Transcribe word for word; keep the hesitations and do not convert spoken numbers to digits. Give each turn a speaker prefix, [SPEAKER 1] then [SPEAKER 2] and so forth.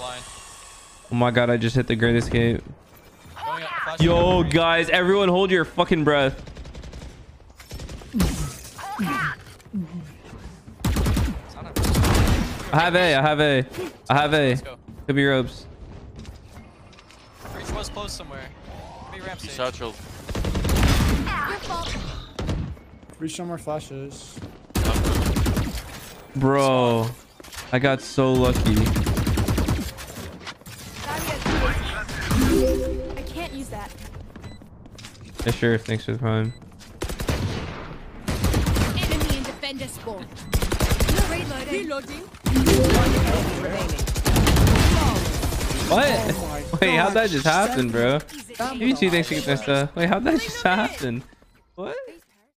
[SPEAKER 1] blind.
[SPEAKER 2] Oh my god, I just hit the great escape. Yo, guys, everyone hold your fucking breath. I have A, I have A. I have A. Could be ropes.
[SPEAKER 1] Breach was close somewhere. Could be ramp stage.
[SPEAKER 3] Satchel.
[SPEAKER 4] Breach no more flashes.
[SPEAKER 2] Bro, I got so lucky.
[SPEAKER 5] I can't use that.
[SPEAKER 2] Yeah, sure. Thanks for the prime.
[SPEAKER 5] Enemy and defender spawn. Reloading. Reloading.
[SPEAKER 2] What?
[SPEAKER 4] Oh
[SPEAKER 2] Wait, how'd that
[SPEAKER 4] God,
[SPEAKER 2] just happen, bro?
[SPEAKER 4] Stop.
[SPEAKER 2] You two thanks for getting that stuff. Wait, how'd that just happen? What?